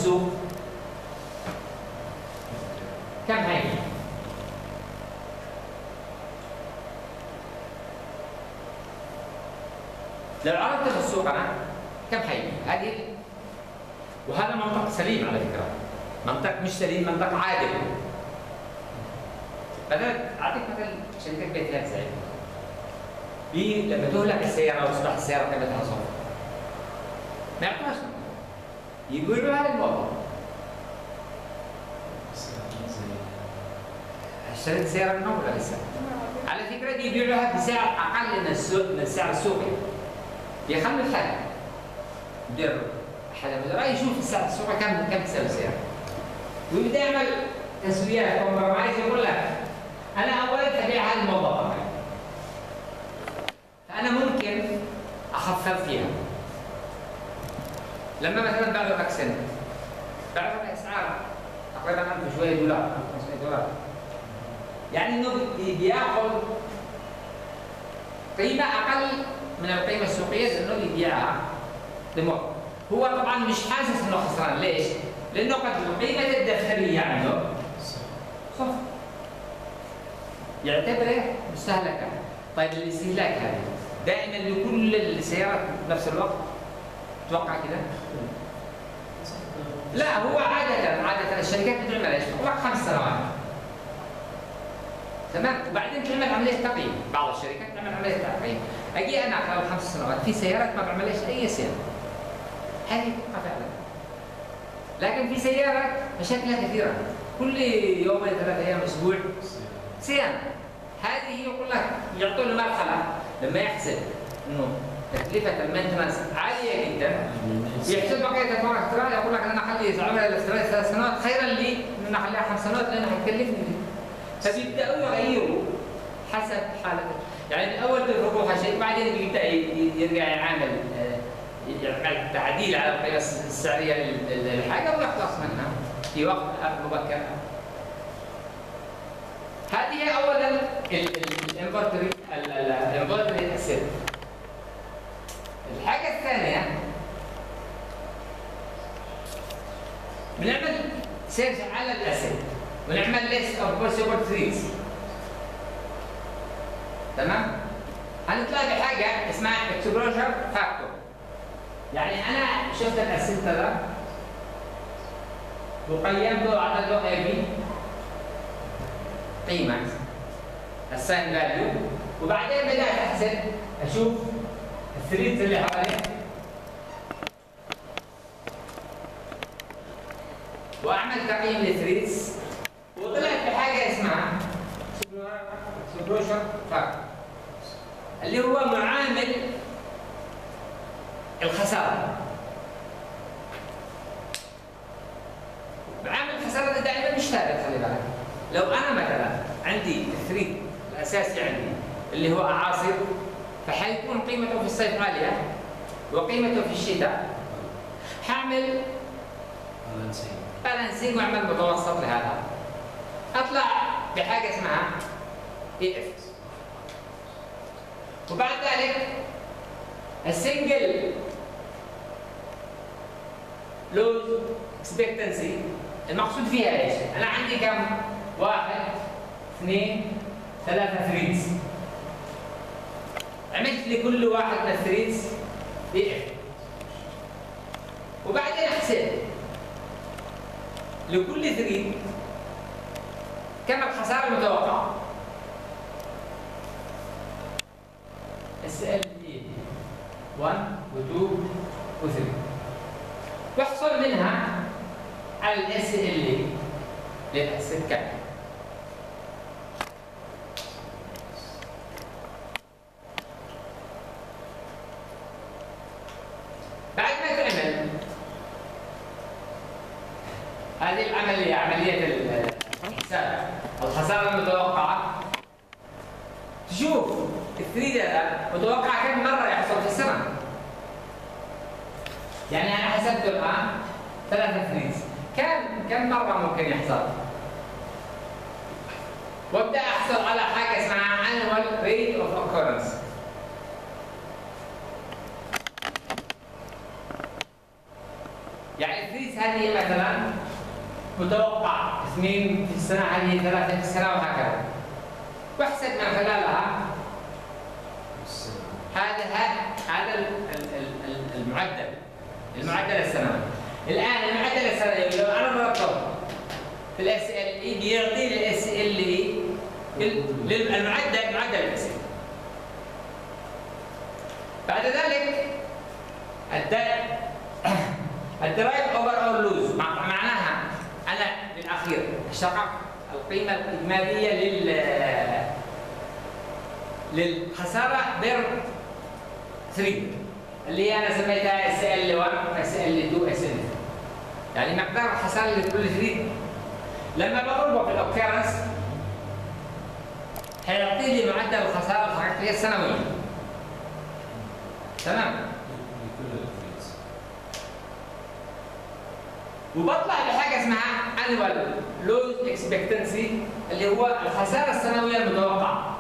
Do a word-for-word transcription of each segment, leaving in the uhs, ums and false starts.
السوق كم هيجي؟ لو عرضت في السوق انا كم هيجي؟ هذه وهذا منطق سليم على فكره، منطق مش سليم، منطق عادل. مثلا اعطيك مثل شركه بيت هاتف بي لما تهلك السياره وتصبح السياره قيمتها صفر ما يعطوهاش يقولوا هذا الموضوع. اشتريت سياره من ولا لسه؟ على فكره بيبيعوها بسعر اقل من السوق من السعر السوقي. يخلوا الحل يدير حدا من الرأي يشوف السعر السوقي كم كم تساوي السياره. ويبدا يعمل تسويات كومبرمايز يقول لك انا اولا ابيع هذه الموظفه فانا ممكن اخفض فيها. لما مثلا بعرض اكسنت بعرض اسعار تقريبا ألف شويه دولار خمسمئة دولار، يعني انه بياخذ قيمه اقل من القيمه السوقيه لانه يبيعها لموظف. هو طبعا مش حاسس انه خسران، ليش؟ لانه قد القيمه الدفتريه عنده صفر يعتبره مستهلكه. طيب الاستهلاك هذا دائما لكل السيارات بنفس الوقت؟ تتوقع كده؟ لا، هو عادة عادة الشركات بتعمل ايش؟ تطلق خمس سنوات. تمام؟ وبعدين تعمل عملية تقييم، بعض الشركات تعمل عملية تقييم. اجي انا خلال خمس سنوات في سيارات ما بعملهاش اي صيانة. هذه تبقى فعلا. لكن في سيارات مشاكلها كثيرة، كل يومين ثلاث ايام اسبوع صيانة. هذه يقول لك يعطوا له مرحلة لما يحسب انه تكلفة المينتنس عالية جدا يحسب بقية الفرق الافتراضي يقول لك انا اخلي عمر الافتراضي ثلاث سنوات خيرا لي من ان اخليها خمس سنوات لانها حتكلفني. فبيبداوا يغيروا حسب حالته، يعني الاول بيفرضوها شيء بعدين بيبدا يرجع يعامل يعمل تعديل على القيمة السعرية للحاجة ويخلص منها في وقت مبكر. هذه اولا الانفنتوري الانفنتوري اسيت. الحاجه الثانيه بنعمل سيرش على الاسيت ونعمل ليست اوف بوسيبل ثريتس. تمام؟ هنطلع بحاجه اسمها اكسبوجر فاكتور. يعني انا شفت الاسيت ده وقيمته وعطيت له اي بي قيمة الساين فاليو، وبعدين بدأت أحسب أشوف الثريدز اللي حواليه وأعمل تقييم للثريدز وطلعت بحاجة اسمها سبروشر فاكتور اللي هو معامل الخسارة. معامل الخسارة ده دائما مش ثابت، خلي بالك. لو انا مثلا عندي الثريد الاساسي عندي اللي هو اعاصر فحيكون قيمته في الصيف عاليه وقيمته في الشتاء، حاعمل بالانسينج واعمل متوسط لهذا، اطلع بحاجه اسمها اي اف. وبعد ذلك السنجل لود اكسبكتنسي المقصود فيها ايش؟ انا عندي كم؟ واحد اثنين ثلاثة ثريدز. عملت لكل واحد من الثريدز بي اف. وبعدين احسب لكل ثريد كم الخسارة المتوقعة. اس ال اي واحد و اثنين و ثلاثة. واحصل منها على الاس ال اي للاسيت كام. بعد ما تعمل هذه العملية عملية الحساب الخسارة المتوقعة، تشوف الثريد هذا متوقع كم مرة يحصل في السنة. يعني أنا حسبت الآن ثلاثة ثريدز، كم كم مرة ممكن يحصل؟ وابدأ أحصل على حاجة اسمها annual rate of occurrence. يعني الثريدز اكس هذه مثلا متوقع اثنين في السنه، هذه ثلاثه في السنه وهكذا، واحسب من خلالها هذا هذا المعدل المعدل السنوي. الان المعدل السنوي لو انا ضربته في الاس ال اي بيعطي الاس ال اي المعدل معدل الاس ال. بعد ذلك الدرايف اوفر اور لوز معناها انا بالاخير شقق القيمه الاجماليه لل للخساره بير ثلاثة اللي انا سميتها اس ال واحد اس ال اثنين اس ال ثلاثة، يعني مقدار الخساره لكل ثلاثة لما بضربه في الاوكيرنس هيعطي لي معدل الخساره الحقيقيه السنويه. تمام؟ وبطلع بحاجه اسمها annual loss expectancy اللي هو الخساره السنويه المتوقعه.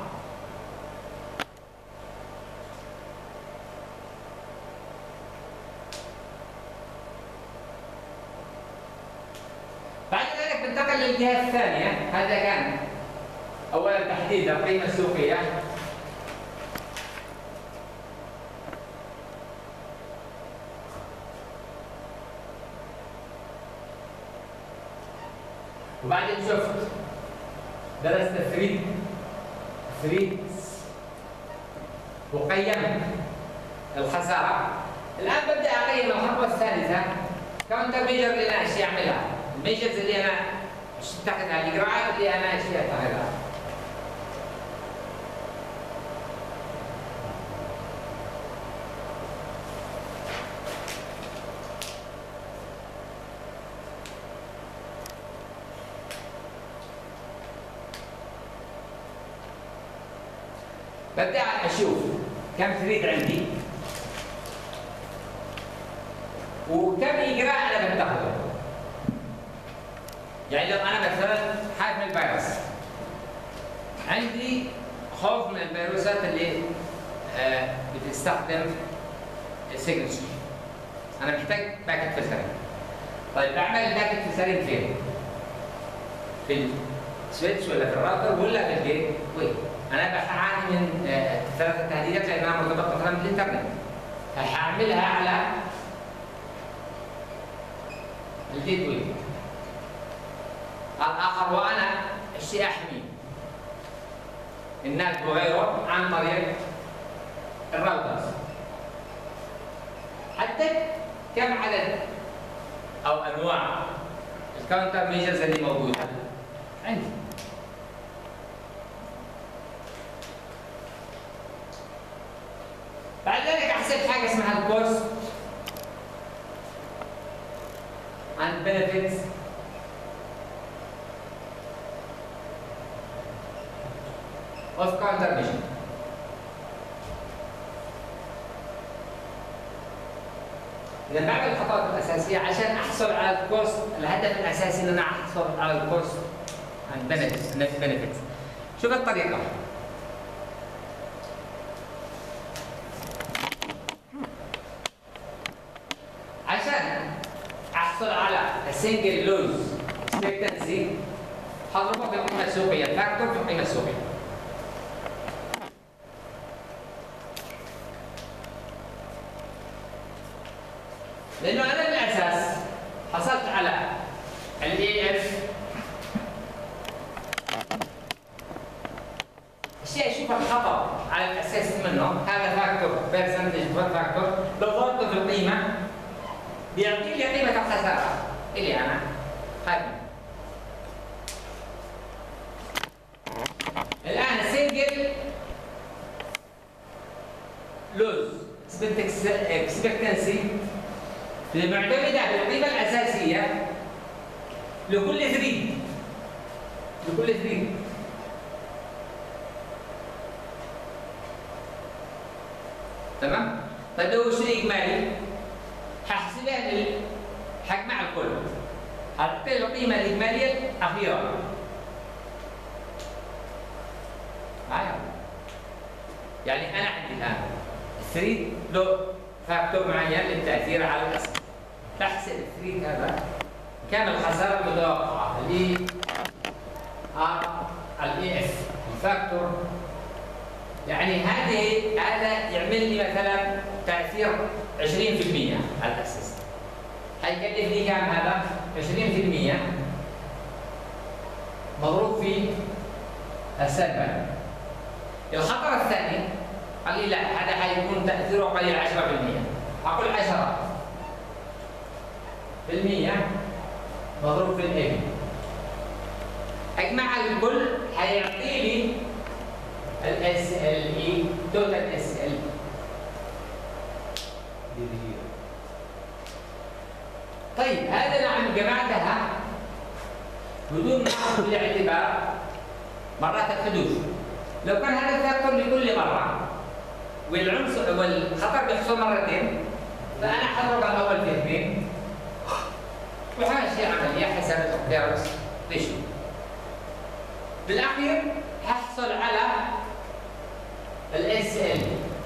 بعد ذلك ننتقل للجهه الثانيه. هذا كان اولا تحديد القيمه السوقيه، وبعدين شفت درست الثريد ثريد وقيمت الخساره. الان ببدا اقيم الخطوه الثالثه كاونتر ميجر اللي انا اشي اعملها، الميجرز اللي انا اتخذها، الاجراءات اللي انا اشي اتخذها. ببدأ أشوف كم ثريد عندي وكم إجراء أنا بتخذه. يعني لو أنا مثلا خايف من الفيروس، عندي خوف من الفيروسات اللي آه بتستخدم السيجنتشر، أنا محتاج باكت فلترين. طيب بعمل الباكت فلترين فين؟ في السويتش ولا في الراوتر ولا في الجيت واي؟ أنا بعاني من ثلاثة تهديدات لأنها مرتبطة مثلا بالإنترنت، فهعملها على الجيت واي. الآخر وأنا أشتي أحمي الناس وغيره عن طريق الراوترز. حدد كم عدد أو أنواع الكاونتر ميجرز اللي موجودة عندي. بعد ذلك احسب حاجه اسمها الكوست and benefits of countermeasure. إذا بعمل الخطوات الأساسية عشان أحصل على الكوست، الهدف الأساسي إن أنا أحصل على الكوست and benefits benefits. شوف الطريقة. احصل على السنجل لوز اكسبكتنسي هضربه في القيمه السوقيه، فاكتور في القيمه السوقيه. لانه انا بالاساس حصلت على الاي اف الشيء اشوف الخطا على الاساس منه هذا فاكتور برسنتج فاكتور، لو ضربته في القيمه بيعطي لي قيمة الخسارة اللي أنا خايف منها. الآن السنجل لوز اكسبكتنسي معتمدة على القيمة الأساسية لكل ثريد لكل ثريد. تمام؟ طيب لو شيء إجمالي هحسبها حجمها على الكل، هتعطي القيمة الإجمالية الأخيرة. معايا؟ يعني أنا عندي الآن الثريد له فاكتور معين للتأثير على الأسهم. تحسب الثريت هذا كم الخساره المتوقعه الاي ار الاي اف الفاكتور. يعني هذه هذا يعمل لي مثلا تاثير عشرين بالمئة على الاساس. حيكلفني كم هذا؟ عشرين بالمئة مضروب في السالب. الخطر الثاني قال لي لا هذا حيكون تاثيره قليل عشرة بالمئة. اقول عشرة بالمئة مضروب في الاي. اجمع الكل حيعطي لي الاس ال اي توتال اس ال. طيب هذا نعم جمعتها بدون ما اخذ بالاعتبار مرات الحدوث. لو كان هذا الفاكتور لكل مره والعنصر والخطر بيحصل مرتين فانا حضرب الاول في اثنين وحاشي عمليه حسب الاوكيرنس ريشيو. بالاخير ححصل على الاس ال.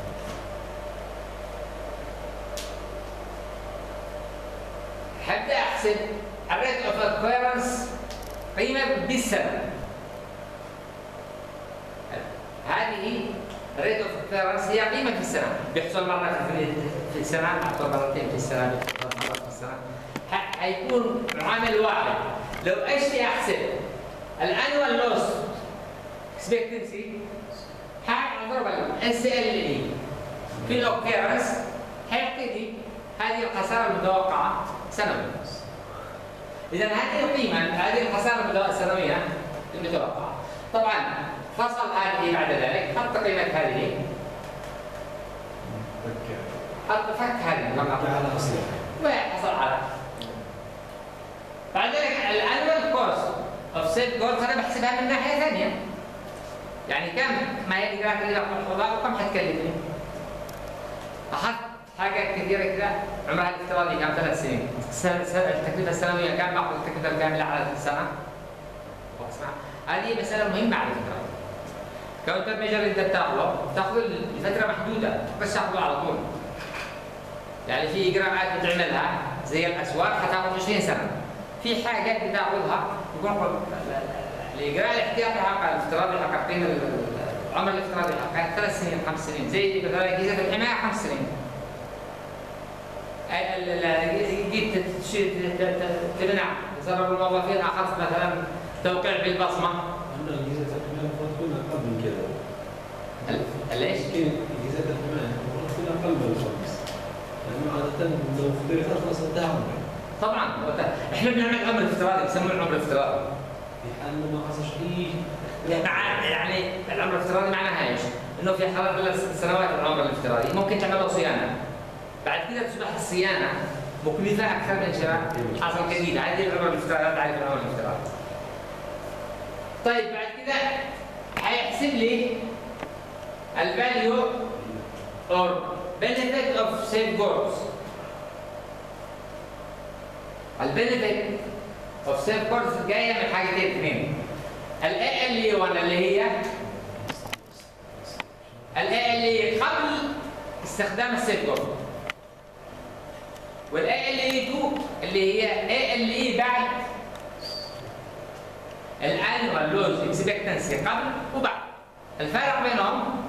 حتى احسب الريت اوف اوكيرنس قيمه بالسنه. هذه الريت اوف اوكيرنس هي قيمه في السنه، بيحصل مره في في السنه، بيحصل مرتين في السنه، بيحصل مره في السنه. حيكون معامل واحد. لو اجي احسب الانوال لوس اكسبكتنسي حاضرب الاس ال اي في الاوكيرنس حيعطيني هذه الخساره المتوقعه سنويا. اذا هذه القيمه هذه الخساره المتوقعه السنويه المتوقعه. طبعا فصل هذه بعد ذلك حط قيمه هذه حط فك هذه لما على اصلها وحصل على بعد ذلك الانوال كوست اوف سيف جولز انا بحسبها من ناحيه ثانيه. يعني كم ما هي الاجراءات اللي باخذ الحضاره وكم حتكلفني؟ اخذت حاجه كثيره كذا عمرها الافتراضي كان ثلاث سنين، التكلفه السنويه كان باخذ التكلفه الكامله على السنه. اسمع هذه مساله مهمه على فكره. كاونتر ميجر انت بتاخذه بتاخذه لفتره محدوده بس تاخذه على طول. يعني في اجراءات بتعملها زي الاسواق حتاخذ عشرين سنه. في حاجات بتاخذها يكون الاجراء الاحتياطي حق الافتراضي حق قيمه العمر الافتراضي حق ثلاث سنين خمس سنين زي مثلا اجهزه الحمايه خمس سنين. جيت تمنع بسبب الموظفين اخذت مثلا توقيع بالبصمه. عندنا اجهزه الحمايه المفروض تكون اقل من كذا. ليش؟ اجهزه الحمايه المفروض تكون اقل من الخمس. لانه عاده لو اخترقت خلاص انتهى عمرك. طبعا احنا بنعمل عمر افتراضي بنسموه العمر الافتراضي. في حال انه ما حصل شيء يعني العمر الافتراضي معناها ايش؟ انه في حالات ثلاث سنوات العمر الافتراضي ممكن تعمل له صيانه. بعد كده تصبح الصيانه مكلفه اكثر من شراء حاصل جديد. هذه العمر الافتراضي تعرف العمر الافتراضي. طيب بعد كده هيحسب لي الفاليو اور benefit of safeguards. البنفيت اوف سيفجاردز جايه من حاجتين اثنين. الاي ال اي واحد اللي هي الاي ال اي قبل استخدام السيفجارد، والاي ال اي اثنين اللي هي اي ال اي بعد الانوال لوز اكسبكتنسي قبل وبعد. الفرق بينهم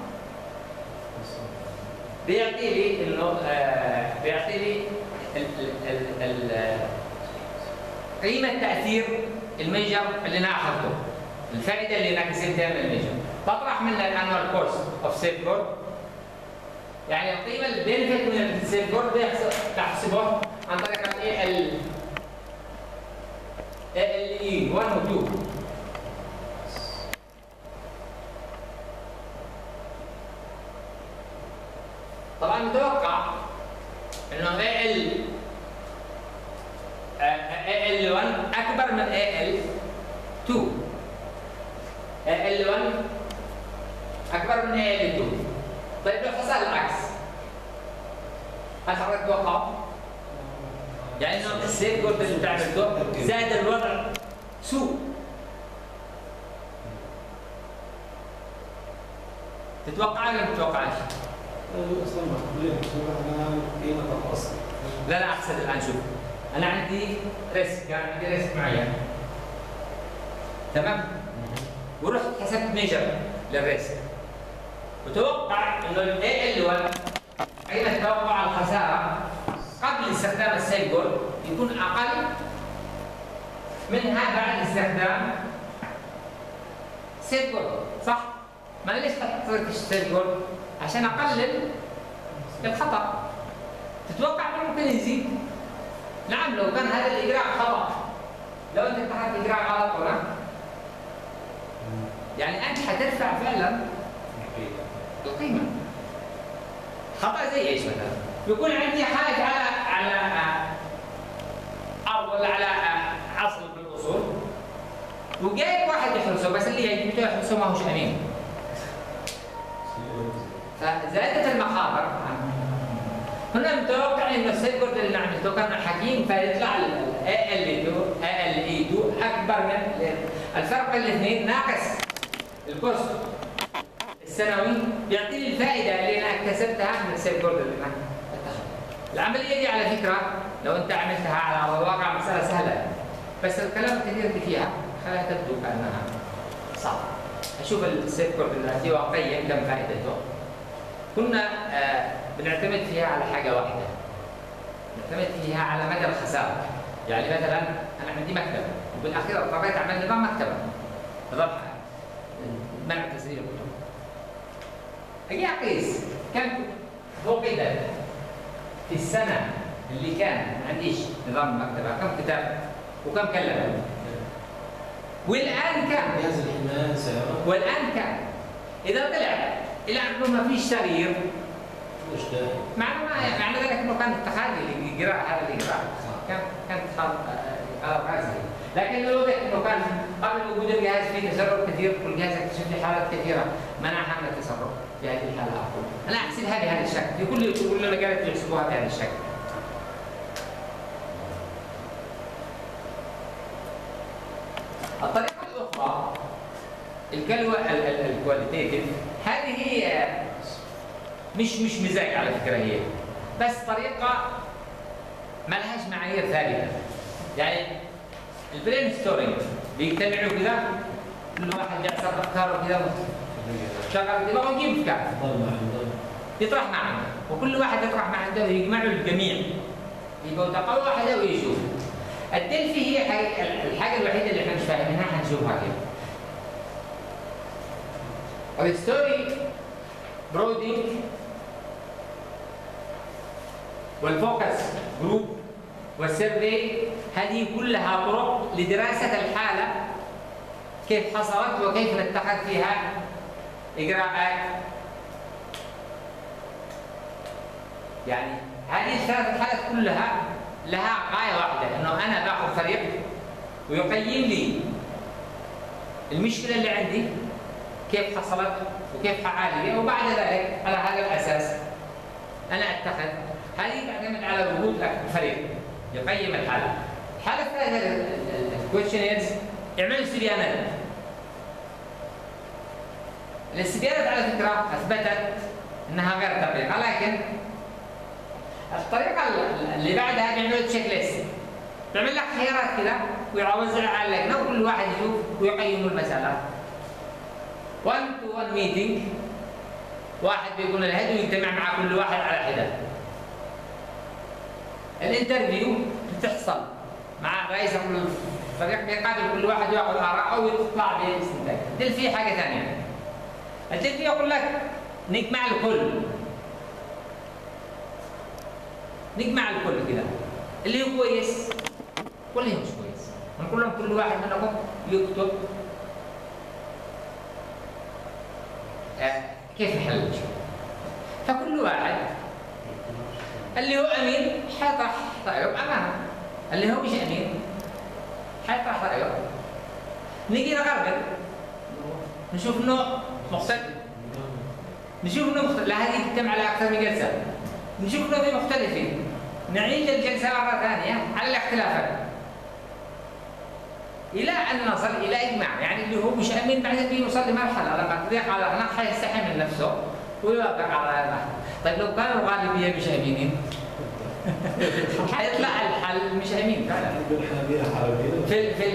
بيعطي لي انه آه بيعطي لي ال ال ال قيمة تأثير الميجر اللي أنا أخذته، الفائدة اللي أنا كسبتها من الميجر، بطرح منها الأنوال كورس أوف سيف جورد. يعني القيمة البنفيت من السيف جورد بحسبه عن طريق ال ال اي واحد و اثنين. طبعا متوقع إنه ال اي ال واحد اكبر من اي ال اثنين. اي ال واحد اكبر من اي ال اثنين. طيب لو حصل العكس هل حضرتك تتوقع؟ يعني انه السيف جولد اللي انت عملته زاد الوضع سوء. تتوقع ولا ما تتوقعش؟ اصلا ما قيمه الاصل. لا لا احسن الان شوف انا عندي ريسك، كان عندي ريسك معين تمام؟ ورحت حسبت ميجر للريسك، وتوقع انه الاي ال واحد حين توقع الخساره قبل استخدام السيف جول يكون اقل منها بعد استخدام سيف جول، صح؟ ما انا ليش حطيت السيف جول؟ عشان اقلل الخطا. تتوقع انه ممكن يزيد؟ نعم لو كان هذا الاجراء خطا، لو انت اتخذت اجراء غلط هنا يعني انت حتدفع فعلا القيمه. خطا زي ايش مثلا؟ يكون عندي حاجه على على ارض ولا على اصل من الاصول وجايب واحد يحرسه، بس اللي يجيبه يحرسه ما هوش امين. فزادت المخاطر. هنا متوقع انه السيكورد اللي عملته كان حكيم فيطلع ال إيه إل إي اثنين اكبر من الفرق بين الاثنين ناقص الكورس السنوي يعطيني الفائده اللي انا اكتسبتها من السيكورد اللي انا اتخذته. العمليه دي على فكره لو انت عملتها على الواقع مساله سهله، بس الكلام الكثير اللي فيها خلاها تبدو كانها صعبه. اشوف السيكورد اللي واقعيا كم فائدته. كنا آه بنعتمد فيها على حاجه واحده، نعتمد فيها على مدى الخساره. يعني مثلا انا عندي مكتبه وبالاخير اضطريت اعمل نظام مكتبه، نظام منع تسجيل الكتب. اجي اقيس كم فقدت في السنه اللي كان ما عنديش نظام المكتبه، كم كتاب وكم كلمه، والان كم؟ جهاز الحمايه سعره والان كم؟ اذا طلع الى انه ما فيش تغيير مش داعي، معنى معنى ذلك انه كان اتخاذ الاجراء هذا الاجراء كان كان اتخاذ قرار راسي. لكن لو وجدت انه كان قبل وجود الجهاز فيه تسرب كثير والجهاز اكتشف لي حالات كثيره منعها من التسرب في هذه الحاله اقول انا احسبها بهذا الشكل، في كل كل المجالات يحسبوها بهذا الشكل. الطريقه الاخرى الكلوه الكواليتيف، هذه هي مش مش مزاج على فكره، هي بس طريقه ما لهاش معايير ثابته. يعني البرين ستورينج بيجتمعوا كذا كل واحد يعصر افكاره كذا شغل دماغه يجيب افكار يطرح مع عنده، وكل واحد يطرح مع عنده ويجمعوا الجميع يبقوا تقوى واحده ويشوف. الدلفي هي الحاجه الوحيده اللي احنا مش فاهمينها حنشوفها كده. الستوري برودنج والفوكس جروب والسيرفي هذه كلها طرق لدراسة الحالة كيف حصلت وكيف نتخذ فيها إجراءات. يعني هذه الثلاث حالات كلها لها غاية واحدة، إنه أنا باخذ فريق ويقيم لي المشكلة اللي عندي كيف حصلت وكيف حعالجها، وبعد ذلك على هذا الأساس أنا أتخذ. هذه تعتمد على وجود فريق يقيم الحالة. الحالة الثالثة الكويشنيرز يعملوا استبيانات. الاستبيانات على فكرة أثبتت أنها غير دقيقة، لكن الطريقة اللي بعدها بيعملوا تشيك ليست، بيعمل لك خيارات كذا ويوزع على اللجنة وكل واحد يشوف ويقيم المسألة. one to one meeting، واحد بيكون الهد ويجتمع مع كل واحد على حدة. الانترفيو بتحصل مع رئيس الفريق بيقابل كل واحد وياخذ آراءه ويطلع باستنتاج. الدلفي حاجة ثانية. الدلفي يقول لك نجمع الكل. نجمع الكل كده. اللي هو كويس واللي مش كويس. نقول لهم كل واحد منكم يكتب آه كيف نحل المشكلة. فكل واحد اللي هو امين حيطرح رايه امامه، اللي هو مش امين حيطرح رايه. نيجي نقرر نشوف نوع مختلف، نشوف نوع مختلف، لا هذه تتم على اكثر من جلسه، نشوف نوع مختلفين، نعيد الجلسه مره ثانيه على الاختلافات الى ان نصل الى اجماع. يعني اللي هو مش امين بعدين بيوصل لمرحله لما تضيق على هناك حيستحي من نفسه ويوافق على هذا. طيب لو كانوا الغالبيه مش امينين حيطلع الحل المشاهمين فعلا. نحن بها حربية في في